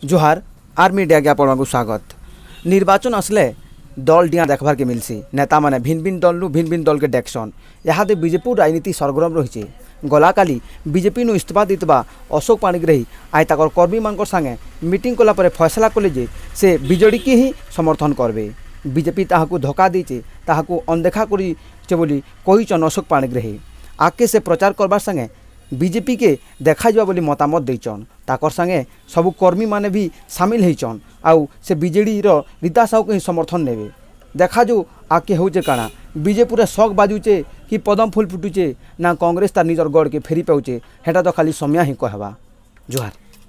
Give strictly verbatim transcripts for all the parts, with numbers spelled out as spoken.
जोहार are media के आपको स्वागत। निर्वाचन आसले दल डिया देखबार के मिलसी नेता माने भिन्न भिन्न दल नु भिन्न भिन्न दल के डेक्शन यहाँ बीजेपी राजनीति सरगरम रही। गला काली बीजेपी नु इस्तीफा देता अशोक पाणिग्राही आज तक कर्मी मान संगे मीटिंग कला परे फैसला कले जे से बीजेडी की ही समर्थन करबे। बीजेपी ताहाकू धोखा देचे ताहाकू अनदेखा करिचे बोली कहिचन अशोक पाणिग्राही। आगे से प्रचार करबार संगे बीजेपी के देखा जावा बोली मतामत देचन। ताकर संगे सबु कर्मी माने भी सामिल होचन आउ से बीजेडी रो रीता साहू के समर्थन नेबे। देखा जो आके होचे काना बीजेपी शौक बाजुचे कि पदम फूल फुटुचे ना कांग्रेस तार निजर गढ़ के फेरी पाउचे हेटा तो खाली समय ही कहवा। जोहार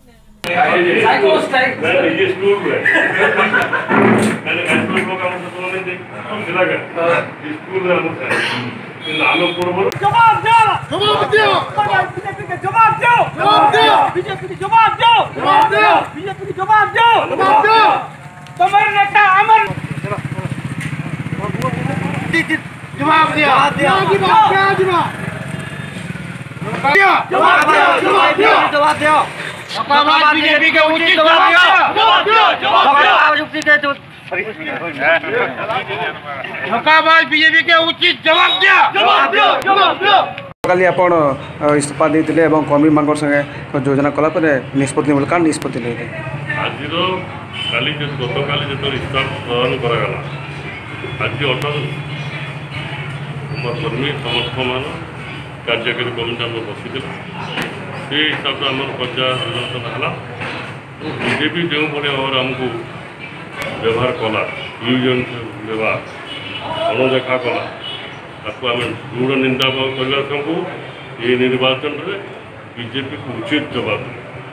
जवाब दो जवाब दो बीजेपी के जवाब दो जवाब दो बीजेपी के जवाब दो जवाब दो बीजेपी के जवाब दो जवाब दो तुम्हारे नेता अमर जवाब दिया जवाब दिया जवाब दिया जवाब दिया जवाब दिया जवाब बीजेपी के उचित जवाब दिया जवाब दिया जवाब दिया धोखाबाज बीजेपी के उचित जवाब दिया जवाब दियो जवाब दियो। काली आपण इस्तीफा देते एवं कर्मी मान संगे योजना कला निष्पत्ति का निष्पत्ति लेते आज काली गत काली जो इस्तीफा प्रदान करागला आज अर्थात कर्मी समर्थ मान कार्यकारी कमिटी आम बसी से हिसाब से आम पर्यालोचना है। बीजेपी जो भाव आमको व्यवहार कला यूजन व्यवहार अणदेखा कला ताको आम दृढ़ निंदा करने ये निर्वाचन में बीजेपी को उचित जवाब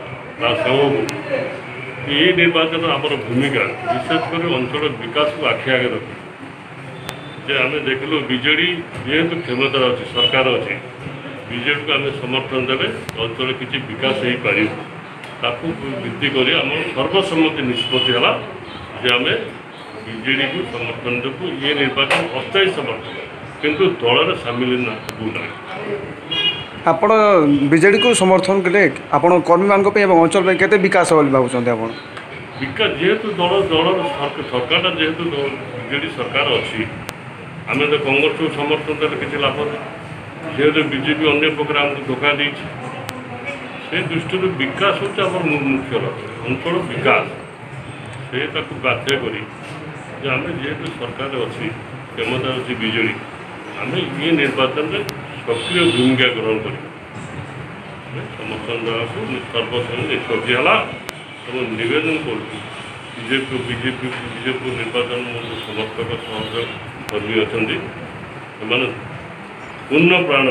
सबको ये निर्वाचन आम भूमिका विशेषकर अंचल विकास को आखि आगे रखी जे आम देखल बीजेडी जेहेतु क्षमता अच्छी सरकार अच्छी बीजेडी को आम समर्थन देवे अंचल किसी विकास हो पार ताकू भित्ति कर आम सर्वसम्मति निष्पत्ति है जे आम बीजेडी को समर्थन देवु। ये निर्वाचन अस्थायी समर्थन किंतु दल सामिल ना आपण बीजेडी को समर्थन कले आपण कर्मी मान अंचल में केते विकास हो भावुं आपण विकास जेहेतु दल दल सरकार जेहेतु बीजेडी सरकार अच्छी आम तो कांग्रेस को समर्थन देते किसी लाभ नहीं जेहेतु बीजेपी अन्य प्रकार आमको धोखा दी से दृष्टि विकास होम मुख्य अंचल विकास से बाध्य करी आम जेहेतु सरकार अच्छी क्षमता अच्छी बीजेडी आम ये निर्वाचन में सक्रिय भूमिका ग्रहण कर समर्थन देवाक सर्वसम्मत निष्पत्ति है और नवेदन कर बीजेपी बीजेपी बीजेपी निर्वाचन समर्थक सहयोग कर्मी अच्छा से पूर्ण प्राण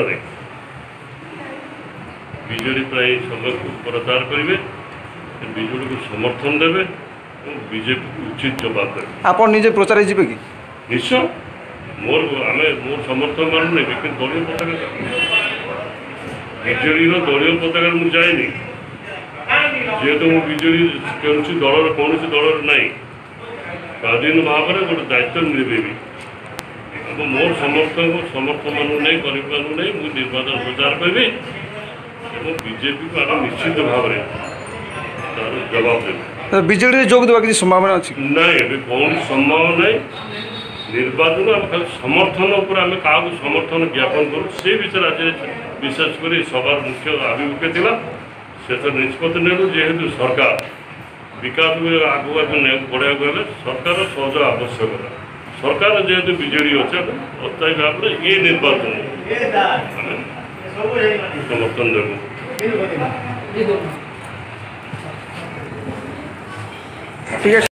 बीजेडी प्राय समय को प्रचार करेंगे बीजेडी को समर्थन देवे बीजेपी को उचित जवाब देवे। आप निजे प्रचार जी कि निश्चय मोर आम मोर समर्थन मान नहीं लेकिन दलीय पताका बीजेडी दलीय पताका मुझे जाए जेहेतु मुझे बीजेडी कौन दल कौन दल ना स्वाधीन भाव में गोटे दायित्व मिले मोर समर्थन समर्थन मान नहीं गरीब मान नहीं मुझे निर्वाचन प्रचार करी बीजेपी को आगे निश्चित भाव में तार जवाब देवे। बीजेडी जोग देवा किसी संभावना अच्छी ना कौन संभावना नहीं निर्वाचन आम खाली समर्थन उपर आम क्या समर्थन ज्ञापन करूँ से विषय आज विशेषकर सभार मुख्य आभिमुख्य था से निष्पत्ति नेलु जेहेतु सरकार विकास आगू आगे बढ़ाया गले सरकार सहयोग आवश्यकता सरकार जेहेतु बीजेडी अच्छे अस्थायी भाव में ये निर्वाचन समर्थन देव। ठीक है।